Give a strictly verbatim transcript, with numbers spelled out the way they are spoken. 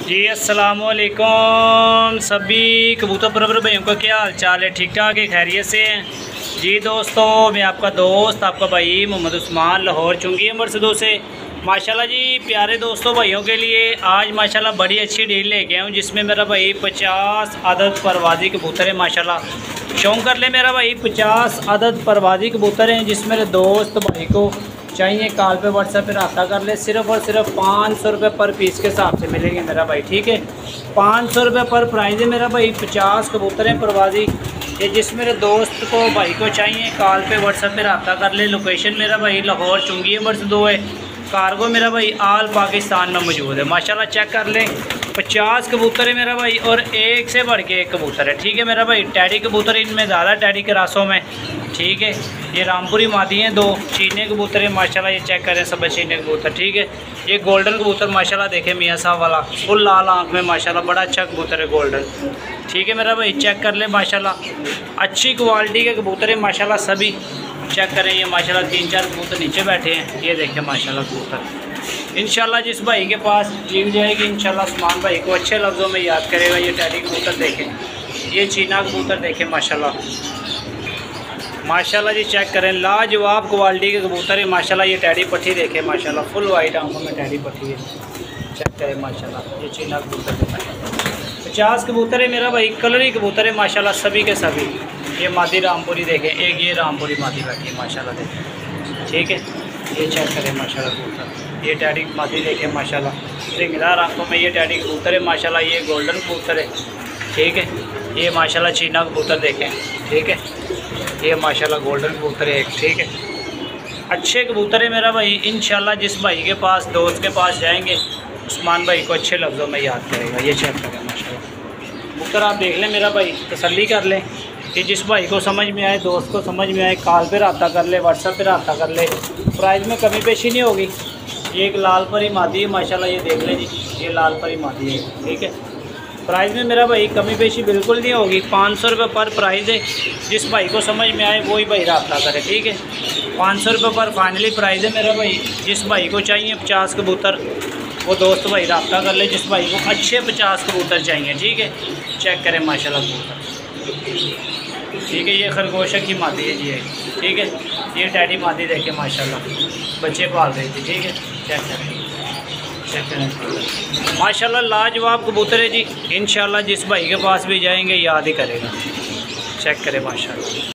जी अस्सलाम वालेकुम सभी कबूतर परवर भाइयों का क्या हाल चाल है। ठीक ठाक है, खैरियत से हैं जी। दोस्तों मैं आपका दोस्त आपका भाई मोहम्मद उस्मान लाहौर चुंगी अमृतसर से माशाल्लाह जी प्यारे दोस्तों भाइयों के लिए आज माशाल्लाह बड़ी अच्छी डील लेके आया हूँ, जिसमें मेरा भाई पचास अदद परवाजी कबूतर है। माशाल्लाह शौक कर ले मेरा भाई, पचास अदद परवाजी कबूतर हैं जिस मेरे दोस्त भाई को चाहिए कॉल पे व्हाट्सएप पे रब्ता कर ले। सिर्फ और सिर्फ पाँच सौ रुपये पर पीस के हिसाब से मिलेंगे मेरा भाई, ठीक है। पाँच सौ रुपये पर प्राइस है मेरा भाई। पचास कबूतर हैं परवाजी, ये जिस मेरे दोस्त को भाई को चाहिए कॉल पे व्हाट्सएप पे रब्ता कर ले। लोकेशन मेरा भाई लाहौर चुंगी अमृतसर दो है। कार्गो मेरा भाई आल पाकिस्तान में मौजूद है। माशाल्लाह चेक कर लें, पचास कबूतर है मेरा भाई और एक से बढ़ के एक कबूतर है, ठीक है मेरा भाई। टैडी कबूतर इनमें ज़्यादा टैडी के रासों में, ठीक है। ये रामपुरी मादी हैं, दो चीने कबूतर है माशाल्लाह। ये चेक करें सब चीने कबूतर, ठीक है। ये गोल्डन कबूतर माशाल्लाह देखें मियाँ साहब वाला फुल लाल आँख में माशाल्लाह, बड़ा अच्छा कबूतर है गोल्डन, ठीक है मेरा भाई। चेक कर ले माशाल्लाह, अच्छी क्वालिटी के कबूतर है माशाल्लाह सभी। चेक करें ये माशाल्लाह तीन चार कबूतर नीचे बैठे हैं, ये देखें माशाल्लाह कबूतर। इंशाल्लाह जिस भाई के पास मिल जाएगी इंशाल्लाह उस्मान भाई को अच्छे लफ्ज़ों में याद करेगा। ये टैडी कबूतर देखें, ये चीना कबूतर देखें माशाल्लाह माशाल्लाह जी। चेक करें लाजवाब क्वालिटी के कबूतर है माशाल्लाह। ये टैडी पट्टी देखें माशाल्लाह, फुल वाइट आंखों में टैडी पट्टी है। चेक करें माशाल्लाह, ये चीना कबूतर पचास कबूतर है मेरा भाई, कलरी कबूतर है माशाल्लाह सभी के सभी। ये मादी रामपुरी देखें, एक ये रामपुरी मादी बैठी है माशाल्लाह देखें, ठीक है। ये चेक करें माशाल्लाह कबूतर, ये टैडी मादी देखें माशाल्लाह, रिंगदार आंखों में ये टैडी कबूतर है माशाल्लाह। ये गोल्डन कबूतर है, ठीक है। ये माशाल्लाह चीना कबूतर देखें, ठीक है। ये माशाल्लाह गोल्डन कबूतर है एक, ठीक है। अच्छे कबूतर है मेरा भाई। इंशाल्लाह जिस भाई के पास दोस्त के पास जाएंगे उस्मान भाई को अच्छे लफ्ज़ों में याद करेगा। ये चेक करें माशाल्लाह कबूतर, आप देख लें मेरा भाई, तसल्ली कर लें कि जिस भाई को समझ में आए, दोस्त को समझ में आए, कॉल पे रब्ता कर ले, व्हाट्सएप पे रब्ता कर ले। प्राइस में कमी पेशी नहीं होगी। ये एक लाल परी मादी है माशाल्लाह, ये देख लें जी, ये लाल परी मादी है, ठीक है। प्राइस में मेरा भाई कमी पेशी बिल्कुल नहीं होगी। पाँच सौ रुपये पर प्राइस है, जिस भाई को समझ में आए वही भाई रब्ता करे, ठीक है। पाँच सौ रुपये पर फाइनली प्राइस है मेरा भाई। जिस भाई को चाहिए पचास कबूतर वो दोस्त भाई रब्ता कर ले, जिस भाई को अच्छे पचास कबूतर चाहिए, ठीक है। चेक करें माशाल्लाह कबूतर, ठीक है। ये खरगोशा की मादी है जी, ठीक है। ये टैडी मादी देखे माशाल्लाह, बच्चे पाल रही थी, ठीक है। चेक करें चेक करें माशाल्लाह लाजवाब कबूतर है जी। इंशाल्लाह जिस भाई के पास भी जाएंगे याद ही करेगा। चेक करें माशाल्लाह।